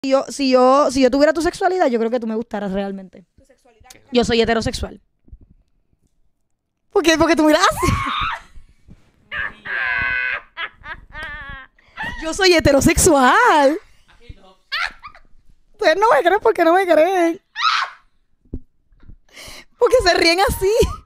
Si yo tuviera tu sexualidad, yo creo que tú me gustaras realmente. ¿Tu sexualidad? Yo soy heterosexual. ¿Por qué? Porque tú miras así. Yo soy heterosexual. Ustedes no me creen porque no me creen. Porque se ríen así.